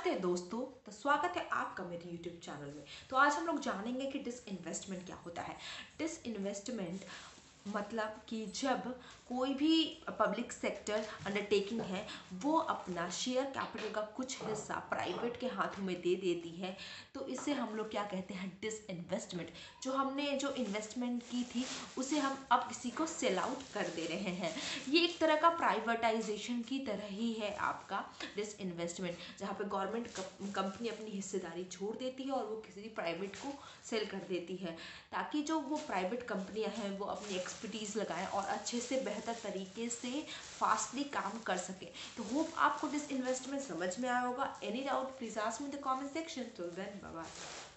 नमस्ते दोस्तों। तो स्वागत है आपका मेरे YouTube चैनल में। तो आज हम लोग जानेंगे कि डिसइन्वेस्टमेंट क्या होता है। डिसइन्वेस्टमेंट मतलब कि जब कोई भी पब्लिक सेक्टर अंडरटेकिंग है वो अपना शेयर कैपिटल का कुछ हिस्सा प्राइवेट के हाथों में दे देती है, तो इसे हम लोग क्या कहते हैं, डिसइन्वेस्टमेंट। जो हमने जो इन्वेस्टमेंट की थी उसे हम अब किसी को सेल आउट कर दे रहे हैं। ये एक तरह का प्राइवेटाइजेशन की तरह ही है आपका डिसइन्वेस्टमेंट, जहाँ पे गवर्नमेंट कंपनी अपनी हिस्सेदारी छोड़ देती है और वो किसी प्राइवेट को सेल कर देती है, ताकि जो वो प्राइवेट कंपनियां हैं वो अपनी एक्सपर्टीज़ लगाएं और अच्छे से बेहतर तरीके से फास्टली काम कर सकें। तो होप आपको डिसइन्वेस्टमेंट समझ में आया होगा। Any doubt please ask me in the comment section. Till then bye bye.